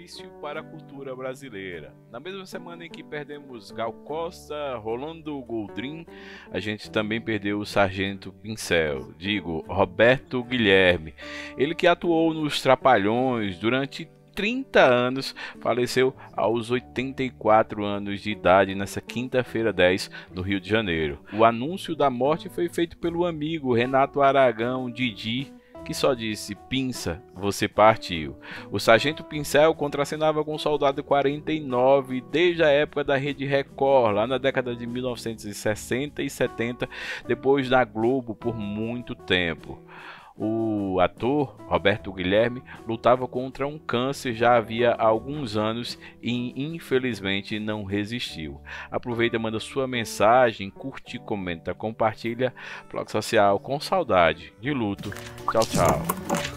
difícil para a cultura brasileira. Na mesma semana em que perdemos Gal Costa, Rolando Goldrin, a gente também perdeu o Sargento Pincel, digo, Roberto Guilherme. Ele que atuou nos Trapalhões durante 30 anos, faleceu aos 84 anos de idade nessa quinta-feira 10, no Rio de Janeiro. O anúncio da morte foi feito pelo amigo Renato Aragão, Didi, que só disse: "Pinça, você partiu". O Sargento Pincel contracenava com o Soldado 49 desde a época da Rede Record, lá na década de 1960 e 70, depois da Globo por muito tempo. O ator Roberto Guilherme lutava contra um câncer já havia alguns anos e infelizmente não resistiu. Aproveita, manda sua mensagem, curte, comenta, compartilha. Blog Social com saudade de luto. Tchau, tchau.